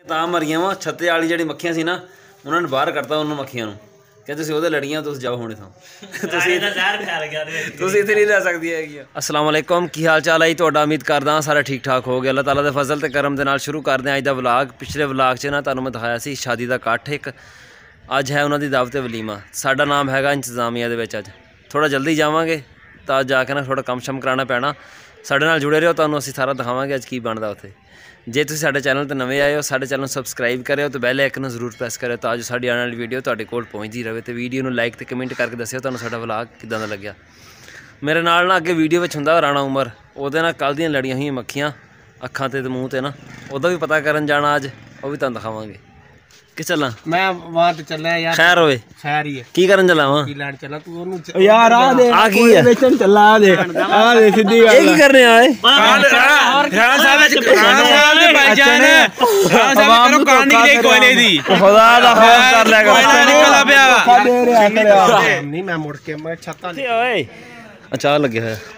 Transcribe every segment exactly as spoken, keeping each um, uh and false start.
ਤਾਂ ਮਰੀਆਂ ਵਾ ਛੱਤੇ ਵਾਲੀ ਜਿਹੜੀ ਮੱਖੀਆਂ ਸੀ ਨਾ ਉਹਨਾਂ ਨੇ ਬਾਹਰ ਕੱਢਤਾ ਉਹਨਾਂ ਮੱਖੀਆਂ ਨੂੰ ਕਿ ਤੁਸੀਂ ਉਹਦੇ ਲੜੀਆਂ ਤੁਸੀਂ ਜਾਓ ਹੁਣੇ ਤੋਂ ਤੁਸੀਂ ਤੁਸੀਂ ਇੱਥੇ ਨਹੀਂ ਰਹਿ ਸਕਦੀਆਂ ਹੈਗੀਆਂ। अस्सलाम वालेकुम की हाल चाल है जी ਤੁਹਾਡਾ ਉਮੀਦ ਕਰਦਾ ਸਾਰਾ ਠੀਕ ਠਾਕ ਹੋ ਗਿਆ। ਅੱਲਾਹ ਤਾਲਾ ਦੇ ਫਜ਼ਲ ਤੇ ਕਰਮ ਦੇ ਨਾਲ ਸ਼ੁਰੂ ਕਰਦੇ ਹਾਂ ਅੱਜ ਦਾ ਵਲੌਗ। ਪਿਛਲੇ ਵਲੌਗ 'ਚ ਨਾ ਤੁਹਾਨੂੰ ਮੈਂ ਦਿਖਾਇਆ ਸੀ ਸ਼ਾਦੀ ਦਾ ਇਕੱਠ ਇੱਕ ਅੱਜ ਹੈ ਉਹਨਾਂ ਦੀ ਦਾਵਤ ਵਲੀਮਾ। ਸਾਡਾ ਨਾਮ ਹੈਗਾ ਇੰਤਜ਼ਾਮੀਆ ਦੇ ਵਿੱਚ। ਅੱਜ ਥੋੜਾ ਜਲਦੀ ਜਾਵਾਂਗੇ ਤਾਂ ਜਾ ਕੇ ਨਾ ਥੋੜਾ ਕੰਮ ਸ਼ਮ ਕਰਾਉਣਾ ਪੈਣਾ। ਸਾਡੇ ਨਾਲ ਜੁੜੇ ਰਹੋ ਤੁਹਾਨੂੰ ਅਸੀਂ ਸਾਰਾ ਦਿਖਾਵਾਂਗੇ ਅੱਜ ਕੀ ਬਣਦਾ ਉੱਥੇ। ਜੇ ਤੁਸੀਂ ਸਾਡੇ ਚੈਨਲ 'ਤੇ ਨਵੇਂ ਆਏ ਹੋ ਸਾਡੇ ਚੈਨਲ ਨੂੰ ਸਬਸਕ੍ਰਾਈਬ ਕਰਿਓ ਤੇ ਬੈਲ ਆਈਕਨ ਨੂੰ ਜ਼ਰੂਰ ਪ੍ਰੈਸ ਕਰਿਓ ਤਾਂ ਜੋ ਸਾਡੀ ਆਉਣ ਵਾਲੀ ਵੀਡੀਓ ਤੁਹਾਡੇ ਕੋਲ ਪਹੁੰਚਦੀ ਰਹੇ। ਤੇ ਵੀਡੀਓ ਨੂੰ ਲਾਈਕ ਤੇ ਕਮੈਂਟ ਕਰਕੇ ਦੱਸਿਓ ਤੁਹਾਨੂੰ ਸਾਡਾ ਵਲੌਗ ਕਿੱਦਾਂ ਦਾ ਲੱਗਿਆ। ਮੇਰੇ ਨਾਲ ਨਾ ਅੱਗੇ ਵੀਡੀਓ ਵਿੱਚ ਹੁੰਦਾ ਰਾਣਾ ਉਮਰ, ਉਹਦੇ ਨਾਲ ਕੱਲ੍ਹ ਦੀਆਂ ਲੜੀਆਂ ਹੋਈਆਂ ਮੱਖੀਆਂ ਅੱਖਾਂ 'ਤੇ ਤੇ ਮੂੰਹ 'ਤੇ ਨਾ, ਉਹਦਾ ਵੀ ਪਤਾ ਕਰਨ ਜਾਣਾ ਅੱਜ, ਉਹ ਵੀ ਤੁਹਾਨੂੰ ਦਿਖਾਵਾਂਗੇ। कि चला मैं वहां पे चलना है यार। खैर होवे खैर ही है की करन चला वहां की लैंड चला तू ओनु यार आ दे आ की है बेचन चला आ दे आ दे सीधी गल ये की करने आए राणा साहब राणा साहब ने भाईजान राणा साहब करो कान निकले कोयले दी खुदा दा खौफ कर ले कोयला निकला पिया दे रे नहीं मैं मुड़ के मैं छत्ता ले ओए अचार लगे है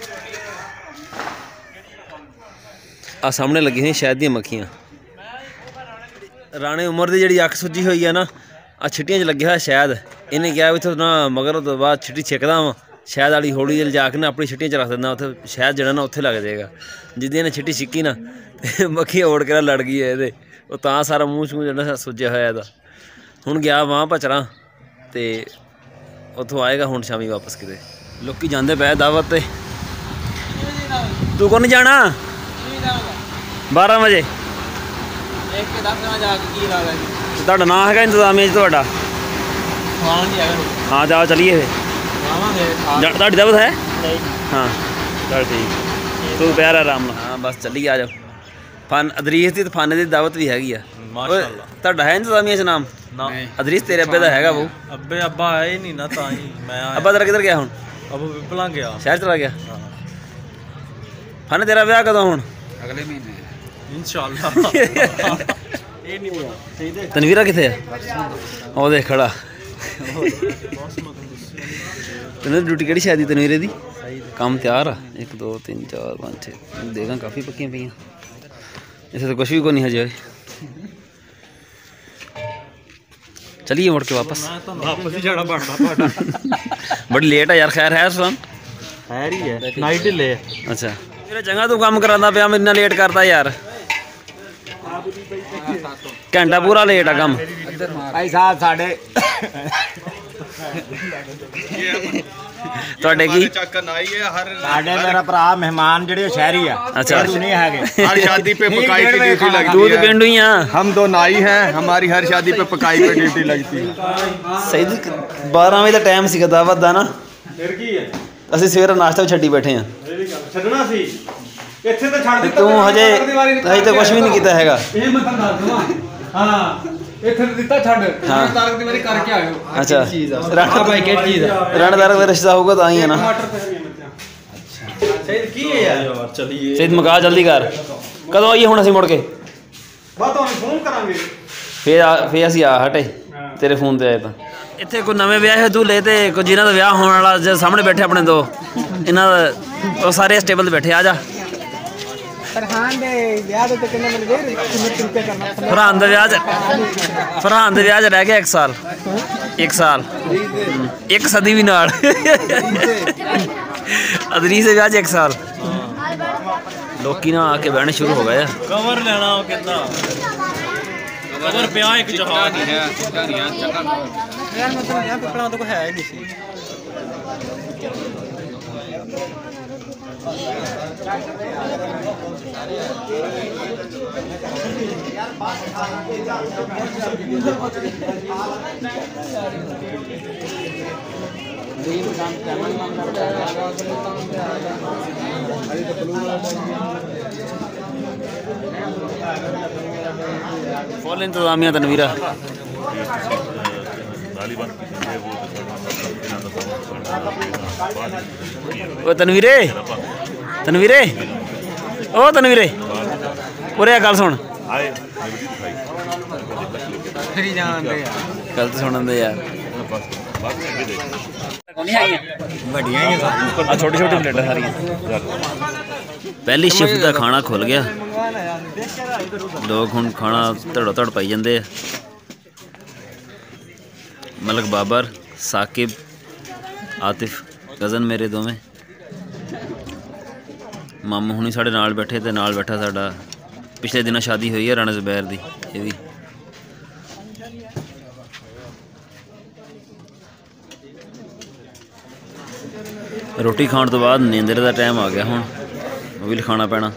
आ सामने लगी है शायद दी मक्खियां। राणे उमर की जी अख सुजी हुई है ना आ छिट्टियां च लगे हुआ शायद इन्हें क्या भी ना मगर तो बाद छिट्टी छिकदा वा शायद वाली हौली जाके ना अपनी छिट्टियां च रख देना उत्थे शायद जरा ना उत्थे लग जाएगा। जिद्दी इन्हें छिट्टी छिक्की ना मक्खी उड़ के लड़ गई है ये वो तां सारा मूँह शूह जो सुजया होया इहदा। हुण गया वहाँ भचरा तो उत्थों आएगा हुण शामी वापस किते लोकी जांदे पए दावत ते। तू कौन जाना बारह बजे ਤੁਹਾਡਾ ਨਾਂ ਹੈਗਾ ਇੰਤਜ਼ਾਮੀਆ 'ਚ ਤੁਹਾਡਾ? ਹਾਂ ਜਾਓ ਚਲੀਏ ਫਿਰ ਤੁਹਾਡੀ ਦਾਵਤ ਹੈ? ਹਾਂ ਚਲ ਠੀਕ ਤੂੰ ਪਿਆਰ ਆਰਾਮ ਨਾਲ। ਹਾਂ ਬਸ ਚੱਲੀਏ ਆ ਜਾਓ। ਫਨ ਅਦਰੀਸ ਦੀ ਫਨ ਦੀ ਦਾਵਤ ਵੀ ਹੈਗੀ ਆ ਮਾਸ਼ਾਅੱਲਾ। ਤੁਹਾਡਾ ਹੈ ਇੰਤਜ਼ਾਮੀਆ 'ਚ ਨਾਮ? ਅਦਰੀਸ ਤੇਰੇ ਅੱਬੇ ਦਾ ਹੈਗਾ ਉਹ? ਅੱਬੇ ਅੱਬਾ ਆਏ ਨਹੀਂ ਨਾ ਤਾਂ ਹੀ ਮੈਂ ਅੱਬਾ ਤੇਰਾ ਕਿੱਧਰ ਗਿਆ ਹੁਣ? ਅੱਬਾ ਵਿਪਲਾ ਗਿਆ ਸ਼ਹਿਰ ਚਲਾ ਗਿਆ। ਫਨ ਤੇਰਾ ਵਿਆਹ ਕਦੋਂ ਹੁਣ? ਅਗਲੇ ਮਹੀਨੇ इंशाअल्लाह। तनवीरा किथे है? ओ देख खड़ा तनवीर ड्यूटी केड़ी शादी तनवीरे दी? काम तैयार आ एक दो तीन चार पाँच छः देखा काफ़ी पक्कियां पईयां इसे तो कुछ भी को नहीं हजे। चलिए मुड़ के वापस वापस ही जाना पड़ना बड़ी लेट है यार। खैर है सुन खैर ही है नाइट ही ले। अच्छा मेरा चंगा तू काम करांदा पिया मैं इन्ना लेट करता यार घंटा पूरा लेट है काम। भाई साहब साढ़े ਤੁਹਾਡੇ ਕੀ साढ़े मेरा भरा मेहमान जेडे शहरी है। अच्छा नहीं है हर शादी पे पकाई की ड्यूटी लगती तू है। तो पिंडू ही आ हम दो नाई हैं हमारी हर शादी पे पकाई पे ड्यूटी लगती है। सही बारह बजे का टाइम सी दावत का ना ਅਸੀਂ ਸਵੇਰੇ ਨਾਸ਼ਤਾ ਵੀ ਛੱਡੀ ਬੈਠੇ ਆ। ਛੱਡਣਾ ਸੀ ਇੱਥੇ ਤਾਂ ਛੱਡ ਦਿੱਤਾ ਤੂੰ ਹਜੇ ਹਜੇ ਤਾਂ ਕੁਝ ਵੀ ਨਹੀਂ ਕੀਤਾ ਹੈਗਾ। ਇਹ ਮੈਂ ਤੁਹਾਨੂੰ ਦੱਸ ਦਵਾਂ ਹਾਂ ਇੱਥੇ ਦਿੱਤਾ ਛੱਡ ਤਾਰਕ ਦੀ ਵਾਰੀ ਕਰਕੇ ਆਇਓ। ਅੱਛਾ ਰਾਣਾ ਭਾਈ ਕਿਹੜੀ ਚੀਜ਼ ਹੈ? ਰਾਣੇਦਾਰ ਦਾ ਰਿਸ਼ਤਾ ਹੋਊਗਾ ਤਾਂ ਹੀ ਹੈ ਨਾ। ਸਹੀਦ ਕੀ ਹੈ ਯਾਰ? ਚਲੀਏ ਸਹੀਦ ਮਕਾ ਜਲਦੀ ਕਰ। ਕਦੋਂ ਆਈਏ ਹੁਣ ਅਸੀਂ ਮੁੜ ਕੇ? ਬਸ ਤੁਹਾਨੂੰ ਫੋਨ ਕਰਾਂਗੇ ਫੇਰ ਫੇਰ ਅਸੀਂ ਆ ਹਟੇ ਤੇਰੇ ਫੋਨ ਤੇ ਆਏ ਤਾਂ। ਇੱਥੇ ਕੋਈ ਨਵੇਂ ਵਿਆਹ ਹੈ ਦੂਲੇ ਤੇ ਕੋਈ ਜਿਹਨਾਂ ਦਾ ਵਿਆਹ ਹੋਣ ਵਾਲਾ ਜੇ ਸਾਹਮਣੇ ਬੈਠੇ ਆਪਣੇ ਦੋ ਇਹਨਾਂ ਦਾ ਉਹ ਸਾਰੇ ਇਸ ਟੇਬਲ ਤੇ ਬੈਠੇ। ਆ ਜਾ ਫਰਹਾਨ ਦੇ ਵਿਆਹ ਦੇ ਕਿੰਨੇ ਮਿਲ ਗਏ ਕਿੰਨੇ ਤਰੀਕੇ ਕਰਨਾ? ਫਰਹਾਨ ਦੇ ਵਿਆਹ 'ਚ ਫਰਹਾਨ ਦੇ ਵਿਆਹ 'ਚ ਰਹਿ ਗਿਆ ਇੱਕ ਸਾਲ ਇੱਕ ਸਾਲ ਇੱਕ ਸਦੀ ਵੀ ਨਾਲ। ਅਦਰੀਸ ਦੇ ਵਿਆਹ 'ਚ ਇੱਕ ਸਾਲ ਲੋਕੀ ਨਾ ਆ ਕੇ ਬਹਿਣੇ ਸ਼ੁਰੂ ਹੋ ਗਏ ਆ। ਕਵਰ ਲੈਣਾ ਉਹ ਕਹਿੰਦਾ ਕਵਰ ਪਿਆ ਇੱਕ ਜਹਾਜ਼ ਨਹੀਂ ਹੈ ਯਾਰ ਮਤਲਬ ਯਾਰ ਪਿਪਲਾਂ ਤੋਂ ਕੋਈ ਹੈ ਹੀ ਨਹੀਂ ਸੀ। फुल इंतजामिया तनवीरा ओ तनवीरे तनवीरे ओ तनवीरे उरे गल सुन गल तो सुन दे यार। छोटी छोटी प्लेटा सारियां। पहली शिफ्ट का खाना खुल गया लोग हुण खाना धड़ो धड़ पाई जाते हैं। मलक बाबर, साकिब, आतिफ कज़न मेरे दोवें मामू हुणी साढ़े नाल बैठे ते नाल बैठा साडा पिछले दिनों शादी हुई है राणा ज़ुबैर दी। ये भी रोटी खाने तो बाद नींदर का टाइम आ गया, हुण वो भी खाना पैना।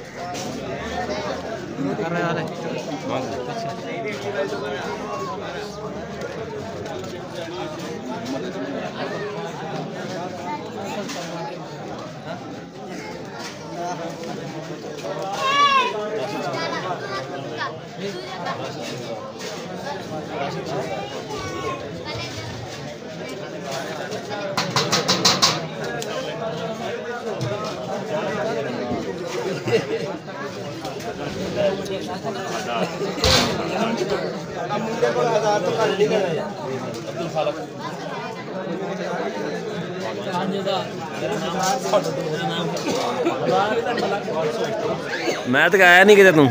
मैं तो आया नहीं किते तू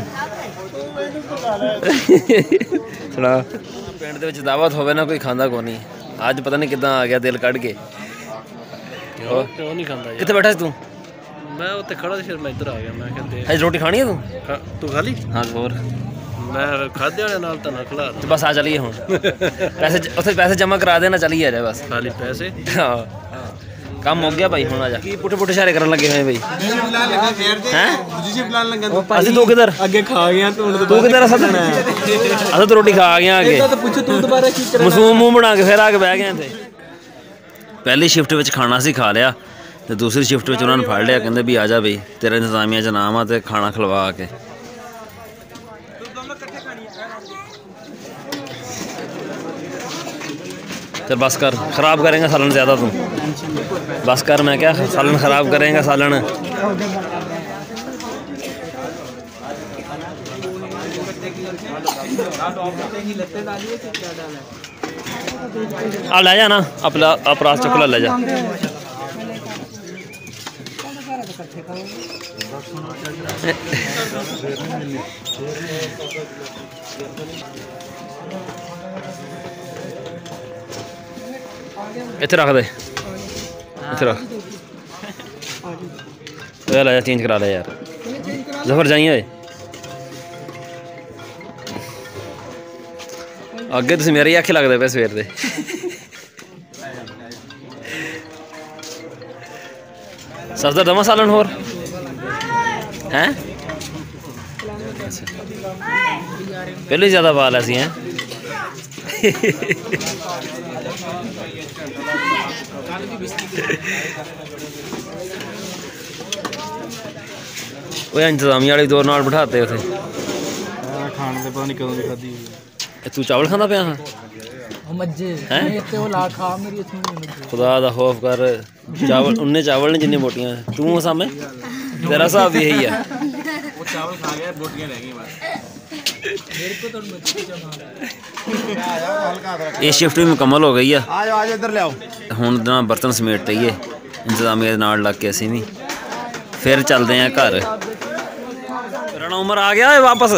सुना पिंड दे विच दावत होवे ना कोई खांदा को नहीं। अज पता नहीं किदां आ गया दिल कढ़ के। क्यों नहीं खाता कित्थे बैठा तू? मैं उत्ते खड़ा सी, फिर मैं इधर आ गया। मैं कहते अज रोटी खानी है तू? तू खा ली? हाँ होर मैं खादे वाले नाल तना खिला तो बस आ चलिए हुण पैसे उत्थे पैसे जमा करा देना, चलिए आ जा बस। खाली पैसे? हाँ काम हो गया भाई, हुण आ जा। की पुठे पुठे इशारे करन लगे हुए भाई हैं? असि तू किधर अगे खा गया तू तू किधर? अस अस तो रोटी खा गया आगे मसूम मुंह बना के फिर आके बह गए थे। पहली शिफ्ट में खाना सी खा लिया तो दूसरी शिफ्ट में उन्होंने फड़ लिया, कहते भी आ जा भाई तेरा इंतजामिया च नाम आ ते खाना खिलवा के। चल बस कर, ख़राब करेंगे सालन ज़्यादा तू। बस कर, मैं क्या सालन ख़राब करेंगे सालन। आ ले जा ना अपना अपराध चुकला ले जा। इत्थे रख दे, इत्थे रख ले जा, चेंज करा ले यार। जफर जाइए अगे तुम मेरे ही आखे लगते पे सवेर दे। सफदर दमा सालन होर हैं? पहले ही ज़्यादा बाल ऐसी हैं। वो इंतजामिया वाले दौर नाल बिठाते उथे खाने दे पता नहीं कदों दी खादी। तू चावल खांदा पिया हां? खुदा दा खौफ कर, चावल उन्ने चावल ने जिन्नी बोटियां तू सामने तेरा हिसाब भी यही है। वो चावल खा गया, बोटियां रह गई बस। ये शिफ्ट भी मुकम्मल हो गई है। आज आज इधर ले आओ। हुण ना बर्तन समेट रही है इंतजामिया नाल लग के, असीं भी फिर चलते हैं घर। राणा उमर आ गया है वापस?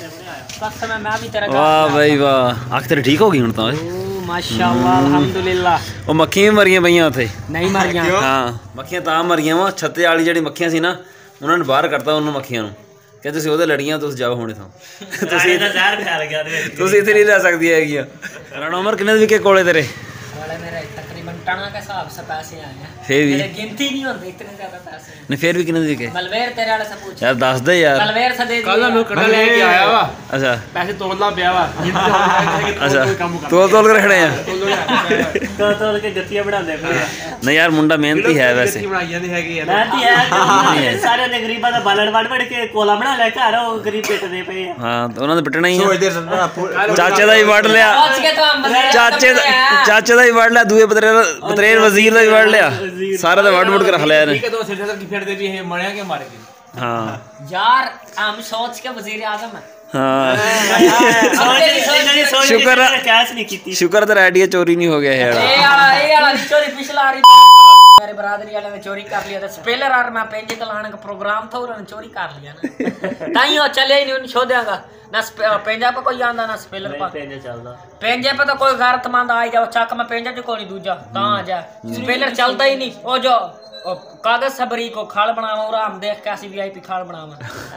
वाह भाई वाह, अख तेरी ठीक हो गई हुण तो? माशाअल्लाह अल्हम्दुलिल्लाह। वो मक्खियां मरियां पईयां उत्थे? नहीं मरियां। हाँ मक्खियां तां मरियां वा, छत्ते वाली ਜਿਹੜੀ ਮੱਖੀਆਂ ਸੀ ਨਾ ਉਹਨਾਂ ਨੇ ਬਾਹਰ ਕੱਢਤਾ ਉਹਨੂੰ ਮੱਖੀਆਂ ਨੂੰ। ਕਹਿੰਦੇ ਤੁਸੀਂ ਉਹਦੇ ਲੜੀਆਂ, ਤੁਸੀਂ ਜਾਓ ਹੁਣੇ ਤੋਂ। ਤੁਸੀਂ ਇਹਦਾ ਜ਼ਹਿਰ ਫੈਲ ਗਿਆ ਤੇ ਤੁਸੀਂ ਇੱਥੇ ਨਹੀਂ ਰਹਿ ਸਕਦੀਆਂ ਹੈਗੀਆਂ। ਰਾਣਾ ਉਮਰ ਕਿੰਨੇ ਵਿਕੇ ਕੋਲੇ ਤੇਰੇ? वाले मेरे तकरीबन टना के हिसाब से पैसे आए हैं। फिर भी मेरे गिनती नहीं होती, इतने ज्यादा पैसे। नहीं फिर भी कितने विके? मलवेर तेरे वाले से पूछ यार दस दे यार। मलवेर से दे ਕੱਲ ਨੂੰ ਕੱਢ ਲੈ ਕੇ ਆਇਆ ਵਾ, अच्छा ਪੈਸੇ ਤੋਲਦਾ ਪਿਆ ਵਾ। अच्छा तोल तोल कर खड़े हैं। तो तो के गतियां बढ़ांदे पे। नहीं यार मुंडा मेहनती है वैसे। ਬਣਾਈ ਜਾਂਦੇ ਹੈਗੇ ਯਾਰ। मेहनती है सारे ने गरीबां दा बालण वड़ वड़ के कोला बना ले घर, ओ गरीब पिटदे पे। हाँ तो उन्होंने पिटना ही है। सोचदे चाचे दा ही वड़ लिया, पहुंच के तो हम बदले चाचे दा चाचे दा ही वड़ लिया, दूए बतरेर बतरेर वजीर दा ही वड़ लिया, सारे दा वड़ वड़ के रख लिया ने। ਠੀਕ ਹੈ, तो सिर सर की फेर दे भी है मरिया के मारे के। हाँ यार हम सोच के वजीर आजम है। हाँ सोच शुक्र कैश नहीं कीती। शुक्र तेरा आइडिया चोरी नहीं हो गया है। ए वाला ए वाला चोरी पिछला रही मेरे साडे बरादरी वाले ने चोरी कर लिया तो स्पेलर और मैं पेंजे चलाने का प्रोग्राम था उन्होंने चोरी कर लिया ना ताई वो चले ही नहीं उन छो देगा ना पेंजा पे कोई आंदा ना स्पेलर पे पेंजे चलदा पेंजे पे तो कोई गैरतमंद आ जाओ चक में पेंजा जो कोई दूजा ता आ जा स्पेलर चलता ही नहीं ओ जो कागज सबरी को खाल बनावा और हम देख कैसी वीआईपी खाल बनावा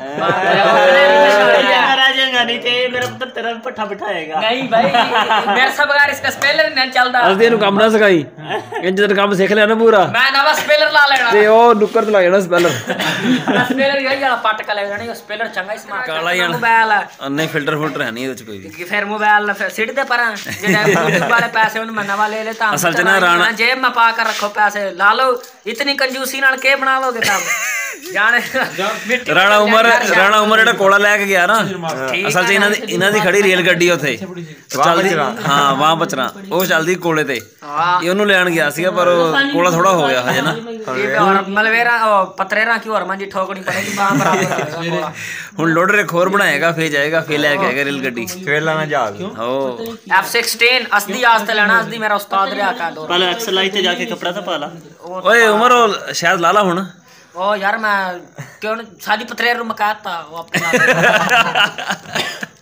राजेगा नहीं ते मेरा पुत्र तेरा पट्ठा बिठाएगा नहीं भाई मेरे सब बगैर इसका स्पेलर नहीं चलदा असदी ਨੂੰ ਕੰਮ ਨਾ ਸਿਖਾਈ ਇੰਜ ਤੇ ਕੰਮ ਸਿੱਖ ਲਿਆ ਨਾ ਪੂਰਾ मैं नवा स्पेलर ला लेना ਤੇ ਉਹ ਨੁੱਕਰ ਤੇ ਲਾ ਜਾਣਾ ਸਪੈਲਰ स्पेलर यही वाला पट का ले जाना स्पेलर चंगा स्मार्ट ਕਾਲਾ ਹੀ मोबाइल है ਅੰਨੇ ਫਿਲਟਰ ਫਿਲਟਰ ਹੈ ਨਹੀਂ ਇਹਦੇ ਚ ਕੋਈ ਵੀ कि फिर मोबाइल फिर सिट दे पर जेड़ा यूट्यूब वाले पैसे उन मैं नवा ले लेता हूं असल च ना राणा जेब में पा कर रखो पैसे ला लो इतनी कंजूसी नाल के बना लोगे तब जाने मिट्टी ਰਾਣਾ ਉਮਰ ਰਾਣਾ ਉਮਰ ਜਿਹੜਾ ਕੋਲਾ ਲੈ ਕੇ ਗਿਆ ਨਾ ਅਸਲ ਚ ਇਹਨਾਂ ਦੀ ਇਹਨਾਂ ਦੀ ਖੜੀ ਰੇਲ ਗੱਡੀ ਉੱਥੇ ਚੱਲਦੀ ਹਾਂ ਵਾਂ ਬਚਣਾ ਉਹ ਚੱਲਦੀ ਕੋਲੇ ਤੇ ਇਹ ਉਹਨੂੰ ਲੈਣ ਗਿਆ ਸੀਗਾ ਪਰ ਉਹ ਕੋਲਾ ਥੋੜਾ ਹੋ ਗਿਆ ਹਜੇ ਨਾ और मलवेरा पत्रेरा की और मंजी ठोकनी पड़ेगी वहां बराबर ਹੁਣ ਲੋਡਰ ਇੱਕ ਹੋਰ ਬਣਾਏਗਾ ਫੇਰ ਜਾਏਗਾ ਫੇਰ ਲੈ ਕੇ ਆਏਗਾ ਰੇਲ ਗੱਡੀ खेलना ना जहाज ਹੋ एफ सिक्सटीन असदी आस्ते लेना असदी मेरा उस्ताद रहा का दो पहले एक्सलाई ते जाके कपड़ा तो पाला ਓਏ ਉਮਰ ਉਹ ਸ਼ਾਇਦ ਲਾ ਲਾ ਹੁਣ ओ यार मैं क्यों शादी पत्रेर रूम मकाता वो अपने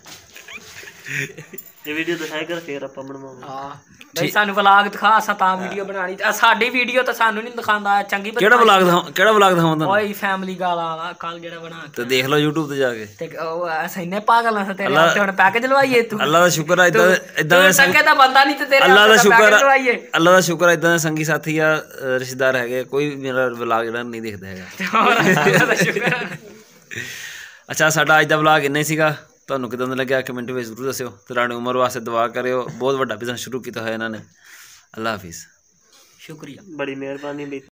ये वीडियो दिखाया कर फिर अपन बनवाओ हां भाई सानू व्लॉग दिखा असा ता वीडियो बनानी साडी वीडियो तो सानू नहीं दिखांदा चंगी ਕਿਹੜਾ ਵਲੌਗ ਦਾ ਕਿਹੜਾ ਵਲੌਗ ਦਿਖਾਵਾਂ ਤੁਹਾਨੂੰ ओए फैमिली गाला वाला कल जेड़ा बना ਤੇ ਦੇਖ ਲਓ YouTube ਤੇ ਜਾ ਕੇ ਤੇ ਉਹ ਐਸਾ ਇੰਨੇ ਪਾਗਲ ਨਾ ਤੇਰੇ ਹੱਥ ਹੁਣ ਪੈਕੇਜ ਲਵਾਈਏ ਤੂੰ ਅੱਲਾ ਦਾ ਸ਼ੁਕਰ ਹੈ ਇਦਾਂ ਇਦਾਂ ਤੂੰ ਸਕੇ ਤਾਂ ਬੰਦਾ ਨਹੀਂ ਤੇ ਤੇਰੇ ਅੱਲਾ ਦਾ ਹੱਥ ਸ਼ੁਕਰ ਪੈਕੇਜ ਲਵਾਈਏ ਅੱਲਾ ਦਾ ਸ਼ੁਕਰ ਹੈ ਇਦਾਂ ਦੇ ਸੰਗੀ ਸਾਥੀ ਆ ਅ, ਰਿਸ਼ਤੇਦਾਰ ਹੈਗੇ ਕੋਈ ਵੀ ਮੇਰਾ ਵਲੌਗ ਜਿਹੜਾ ਨਹੀਂ ਦੇਖਦਾ ਹੈਗਾ ਅੱਲਾ ਦਾ ਸ਼ੁਕਰ ਹੈ। ਅੱਛਾ ਸਾਡਾ ਅੱਜ ਦਾ ਵਲੌਗ ਇੰਨਾ ਹੀ ਸੀਗਾ ਤੁਹਾਨੂੰ ਕਿਦਾਂ ਦਾ ਲੱਗਿਆ ਕਮੈਂਟ ਵਿੱਚ ਜ਼ਰੂਰ ਦੱਸਿਓ ਤੇ ਰਾਣੀ ਉਮਰ ਵਾਸਤੇ ਦੁਆ ਕਰਿਓ ਬਹੁਤ ਵੱਡਾ ਬਿਜ਼ਨਸ ਸ਼ੁਰੂ ਕੀਤਾ ਹੋਇਆ ਇਹਨਾਂ ਨੇ ਅੱਲਾ ਹਾਫਿਜ਼ शुक्रिया बड़ी मेहरबानी